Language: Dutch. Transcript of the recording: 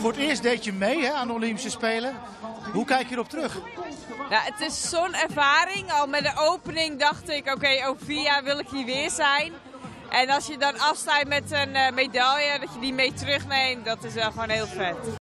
Voor het eerst deed je mee hè, aan de Olympische Spelen. Hoe kijk je erop terug? Ja, het is zo'n ervaring. Al met de opening dacht ik, oké, over 4 jaar wil ik hier weer zijn. En als je dan afstaat met een medaille, dat je die mee terugneemt, dat is wel gewoon heel vet.